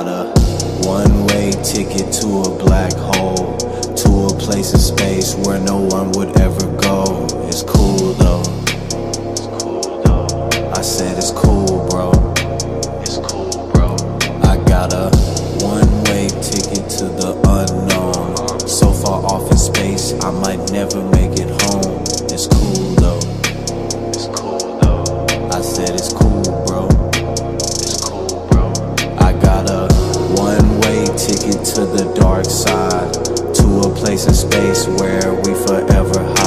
got a one-way ticket to a black hole, to a place in space where no one would ever go. It's cool though. I said it's cool, bro. It's cool, bro. I got a one-way ticket to the unknown, so far off in space I might never make it home. It's cool though. It's cool though. I said it's cool, bro. It's cool, bro. I got a one-way ticket to the dark side, to a place in space where we forever hide.